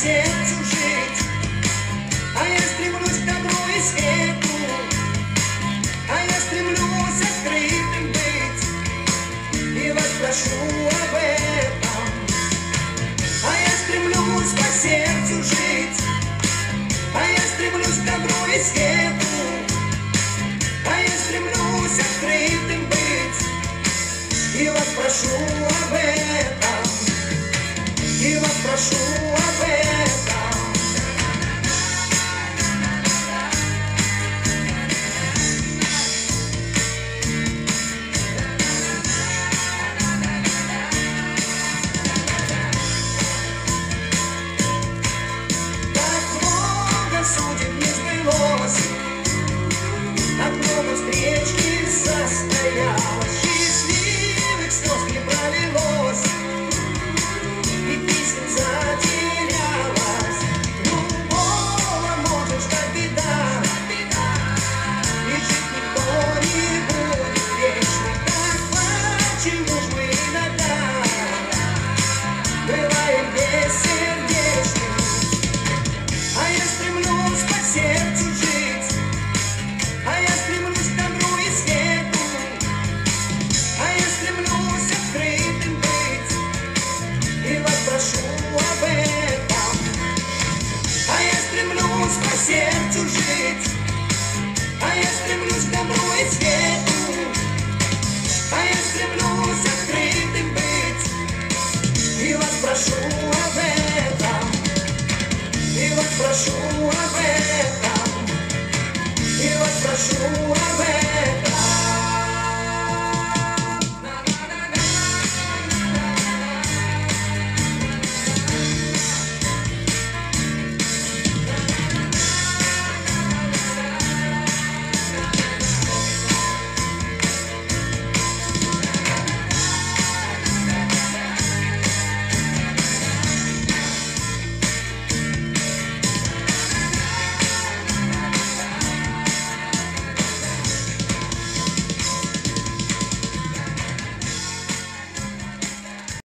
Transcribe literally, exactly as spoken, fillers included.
сердцу жить, а я стремлюсь к добру и свету, а я стремлюсь открытым быть и вас прошу об этом. А я стремлюсь по сердцу жить, а я стремлюсь к добру и свету, а я стремлюсь открытым быть и вас прошу об этом, и вас прошу об этом. Так много судеб не сбылось, так много встреч не состоялось, счастливых слез не пролилось, и писем затерялась. Любого может ждать беда, и жить никто не будет вечно. Так почему ж мы иногда бываем бессердечны? А я стремлюсь по сердцу жить, а я стремлюсь к добру и свету, а я стремлюсь открытым быть и вас прошу об этом. А я стремлюсь по сердцу жить, а я стремлюсь к добру и свету, а я стремлюсь открытым быть и вас прошу об этом, и вас прошу об этом, и вас прошу